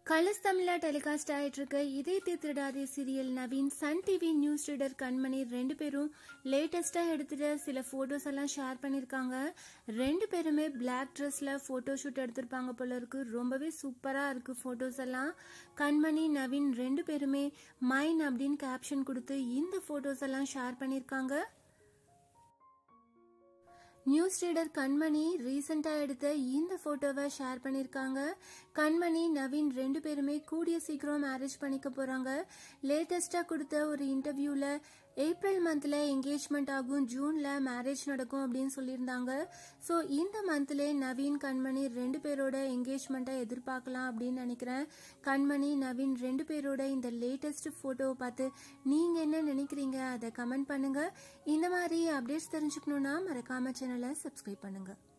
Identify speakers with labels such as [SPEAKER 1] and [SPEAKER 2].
[SPEAKER 1] Colours தமிழ்ல telecast ஆயிட்டு இருக்க Idhayathai Thirudathe serial Naveen Sun TV news reader Kanmani ரெண்டு பேரும் லேட்டஸ்டா எடுத்துட்டு சில போட்டோஸ் எல்லாம் ஷேர் பண்ணிருக்காங்க. ரெண்டு பேருமே பிளாக் ட்ரெஸ்ல போட்டோ ஷூட் எடுத்திருப்பாங்க போல இருக்கு. ரொம்பவே சூப்பரா இருக்கு போட்டோஸ் எல்லாம். கண்மணி நவீன் ரெண்டு பேருமே மைன் அப்படின்னு கேப்ஷன் கொடுத்து இந்த போட்டோஸ் எல்லாம் ஷேர் பண்ணிருக்காங்க. நியூஸ் ரீடர் கண்மணி ரீசெண்டா எடுத்த இந்த போட்டோவை ஷேர் பண்ணிருக்காங்க. கண்மணி நவீன் ரெண்டு பேருமே கூடிய சீக்கிரம் மேரேஜ் பண்ணிக்க போறாங்க. லேட்டஸ்டா கொடுத்த ஒரு இன்டர்வியூல ஏப்ரல் மந்த்ல என்கேஜ்மெண்ட் ஆகும், ஜூன்ல மேரேஜ் நடக்கும் அப்படின்னு சொல்லியிருந்தாங்க. சோ இந்த மந்த்ல நவீன் கண்மணி ரெண்டு பேரோட என்கேஜ்மெண்ட்டை எதிர்பார்க்கலாம் அப்படின்னு நினைக்கிறேன். கண்மணி நவீன் ரெண்டு பேரோட இந்த லேட்டஸ்ட் போட்டோவை பார்த்து நீங்க என்ன நினைக்கிறீங்க அதை கமெண்ட் பண்ணுங்க. இந்த மாதிரி அப்டேட்ஸ் தெரிஞ்சுக்கணும்னா மறக்காம சேனலை சப்ஸ்கிரைப் பண்ணுங்க.